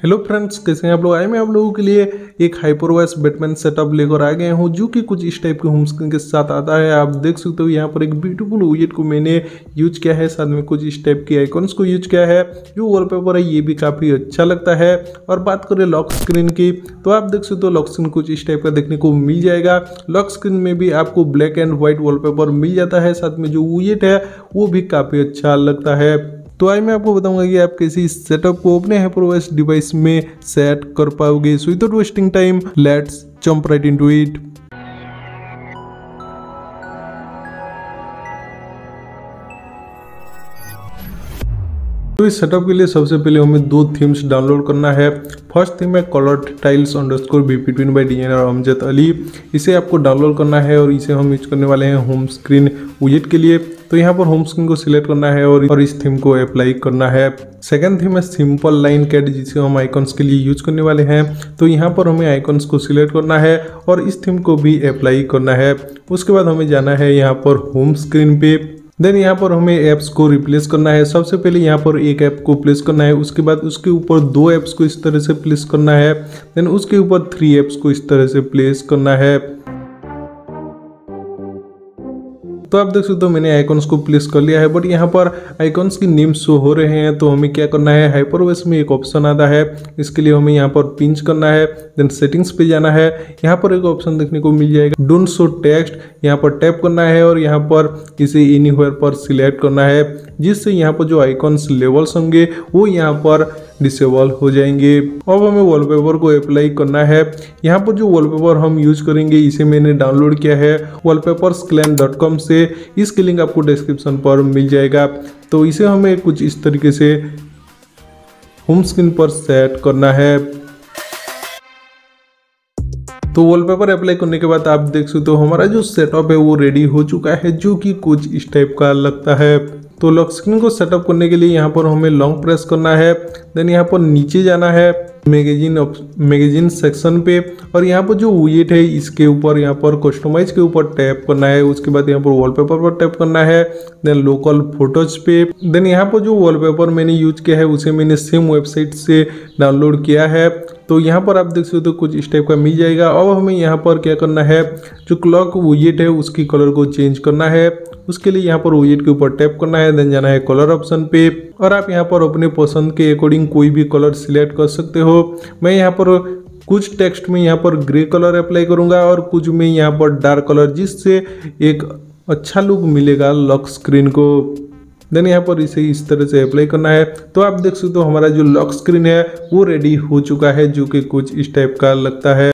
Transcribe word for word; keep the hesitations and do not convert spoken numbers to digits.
Hello friends, कैसे हैं आप लोग। आए मैं आप लोगों के लिए एक हाइपरवाइज बैटमैन सेटअप लेकर आ गए हूं जो कि कुछ इस टाइप के होम स्क्रीन के साथ आता है। आप देख सकते हो यहाँ पर एक ब्यूटीफुल विजेट को मैंने यूज किया है, साथ में कुछ इस टाइप के आइकॉन्स को यूज किया है। जो वॉलपेपर है ये भी काफ़ी अच्छा लगता है। और बात करें लॉक स्क्रीन की, तो आप देख सकते हो लॉक स्क्रीन कुछ इस टाइप का देखने को मिल जाएगा। लॉक स्क्रीन में भी आपको ब्लैक एंड व्हाइट वॉलपेपर मिल जाता है, साथ में जो विजेट है वो भी काफ़ी अच्छा लगता है। तो आज मैं आपको बताऊंगा कि आप कैसे इस सेटअप को अपने हाइपरवाइज डिवाइस में सेट कर पाओगे। So without wasting time, let's jump right into it. तो इस सेटअप के लिए सबसे पहले हमें दो थीम्स डाउनलोड करना है। फर्स्ट थीम है colour tiles underscore B between by designer Amjad Ali. इसे आपको डाउनलोड करना है और इसे हम यूज करने वाले हैं होम स्क्रीन विजेट के लिए। तो यहाँ पर होम स्क्रीन को सिलेक्ट करना है और, और इस थीम को अप्लाई करना है। सेकंड थीम है सिंपल लाइन कैट, जिसे हम आइकॉन्स के लिए यूज करने वाले हैं। तो यहाँ पर हमें आइकॉन्स को सिलेक्ट करना है और इस थीम को भी अप्लाई करना है। उसके बाद हमें जाना है यहाँ पर होम स्क्रीन पे। देन यहाँ पर हमें ऐप्स को रिप्लेस करना है। सबसे पहले यहाँ पर एक ऐप को प्लेस करना है, उसके बाद उसके ऊपर दो ऐप्स को इस तरह से प्लेस करना है। देन उसके ऊपर थ्री ऐप्स को इस तरह से प्लेस करना है। तो आप देख सकते हो मैंने आइकॉन्स को प्लेस कर लिया है, बट यहाँ पर आइकॉन्स की नेम शो हो रहे हैं। तो हमें क्या करना है, हाइपरवाइज में एक ऑप्शन आता है, इसके लिए हमें यहाँ पर पिंच करना है। देन सेटिंग्स पे जाना है, यहाँ पर एक ऑप्शन देखने को मिल जाएगा डोंट शो टेक्स्ट, यहाँ पर टैप करना है और यहाँ पर इसे एनीवेयर पर सिलेक्ट करना है, जिससे यहाँ पर जो आइकॉन्स लेवल्स होंगे वो यहाँ पर डिसेबल हो जाएंगे। अब हमें वॉलपेपर को अप्लाई करना है। यहाँ पर जो वॉलपेपर हम यूज करेंगे इसे मैंने डाउनलोड किया है वॉलपेपर्स क्लैन डॉट कॉम से। इसके लिंक आपको डिस्क्रिप्शन पर मिल जाएगा। तो इसे हमें कुछ इस तरीके से होम स्क्रीन पर सेट करना है। तो वॉलपेपर अप्लाई करने के बाद आप देख सकते हो हमारा जो सेटअप है वो रेडी हो चुका है, जो कि कुछ इस टाइप का लगता है। तो लॉक स्क्रीन को सेटअप करने के लिए यहाँ पर हमें लॉन्ग प्रेस करना है। देन यहाँ पर नीचे जाना है मैगजीन मैगजीन सेक्शन पे और यहाँ पर जो विजेट है इसके ऊपर यहाँ पर कस्टमाइज के ऊपर टैप करना है। उसके बाद यहाँ पर वॉलपेपर पर टैप करना है। देन लोकल फोटोज पे। देन यहाँ पर जो वॉलपेपर मैंने यूज किया है उसे मैंने सेम वेबसाइट से डाउनलोड किया है। तो यहाँ पर आप देख सकते हो कुछ इस टाइप का मिल जाएगा। अब हमें यहाँ पर क्या करना है, जो क्लॉक विजेट है उसकी कलर को चेंज करना है। उसके लिए यहाँ पर विजेट के ऊपर टैप करना है। देन जाना है कलर ऑप्शन पे और आप यहाँ पर अपने पसंद के अकॉर्डिंग कोई भी कलर सिलेक्ट कर सकते हो। मैं यहाँ पर कुछ टेक्स्ट में यहाँ पर ग्रे कलर अप्लाई करूँगा और कुछ में यहाँ पर डार्क कलर, जिससे एक अच्छा लुक मिलेगा लॉक स्क्रीन को। देन यहाँ पर इसे इस तरह से अप्लाई करना है। तो आप देख सकते हो हमारा जो लॉक स्क्रीन है वो रेडी हो चुका है, जो कि कुछ इस टाइप का लगता है।